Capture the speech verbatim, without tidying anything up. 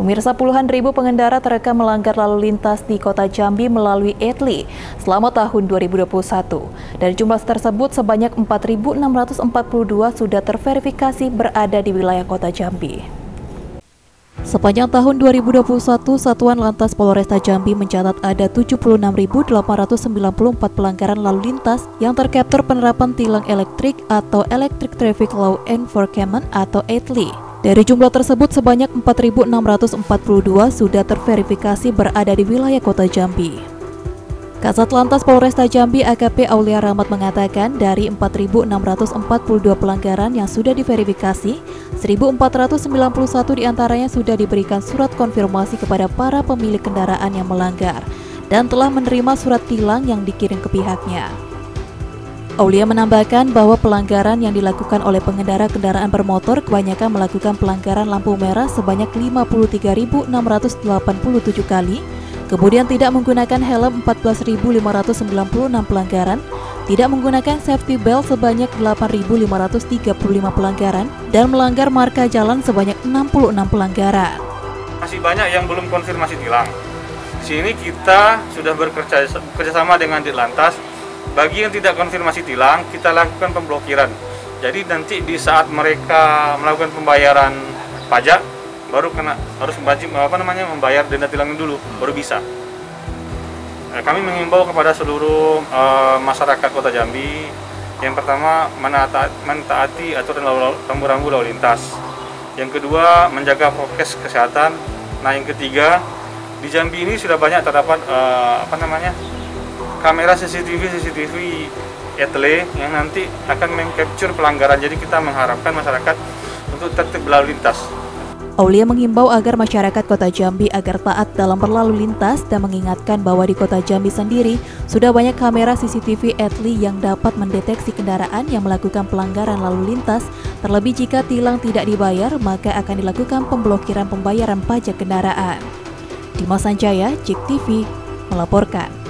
Pemirsa, puluhan ribu pengendara terekam melanggar lalu lintas di Kota Jambi melalui E T L I selama tahun dua ribu dua puluh satu. Dari jumlah tersebut, sebanyak empat ribu enam ratus empat puluh dua sudah terverifikasi berada di wilayah Kota Jambi. Sepanjang tahun dua ribu dua puluh satu, Satuan Lantas Polresta Jambi mencatat ada tujuh puluh enam ribu delapan ratus sembilan puluh empat pelanggaran lalu lintas yang terkaptur penerapan tilang elektrik atau Electric Traffic Law Enforcement atau E T L I. Dari jumlah tersebut, sebanyak empat ribu enam ratus empat puluh dua sudah terverifikasi berada di wilayah Kota Jambi. Kasat Lantas Polresta Jambi A K P Aulia Rahmat mengatakan dari empat ribu enam ratus empat puluh dua pelanggaran yang sudah diverifikasi, seribu empat ratus sembilan puluh satu diantaranya sudah diberikan surat konfirmasi kepada para pemilik kendaraan yang melanggar dan telah menerima surat tilang yang dikirim ke pihaknya. Aulia menambahkan bahwa pelanggaran yang dilakukan oleh pengendara kendaraan bermotor kebanyakan melakukan pelanggaran lampu merah sebanyak lima puluh tiga ribu enam ratus delapan puluh tujuh kali, kemudian tidak menggunakan helm empat belas ribu lima ratus sembilan puluh enam pelanggaran, tidak menggunakan safety belt sebanyak delapan ribu lima ratus tiga puluh lima pelanggaran, dan melanggar marka jalan sebanyak enam puluh enam pelanggaran. Masih banyak yang belum konfirmasi tilang. Di sini kita sudah bekerja bekerjasama dengan Ditlantas. Bagi yang tidak konfirmasi tilang, kita lakukan pemblokiran. Jadi nanti di saat mereka melakukan pembayaran pajak, baru kena harus wajib apa namanya membayar denda tilangnya dulu, baru bisa. Nah, kami mengimbau kepada seluruh uh, masyarakat Kota Jambi, yang pertama menaati, mentaati aturan rambu-rambu lalu lintas. Yang kedua, menjaga prokes kesehatan. Nah, yang ketiga, di Jambi ini sudah banyak terdapat uh, apa namanya kamera C C T V C C T V E T L I yang nanti akan mengcapture pelanggaran. Jadi kita mengharapkan masyarakat untuk tertib berlalu lintas. Aulia mengimbau agar masyarakat Kota Jambi agar taat dalam berlalu lintas dan mengingatkan bahwa di Kota Jambi sendiri sudah banyak kamera C C T V E T L I yang dapat mendeteksi kendaraan yang melakukan pelanggaran lalu lintas. Terlebih jika tilang tidak dibayar, maka akan dilakukan pemblokiran pembayaran pajak kendaraan. Dimas Sanjaya, J I K T V melaporkan.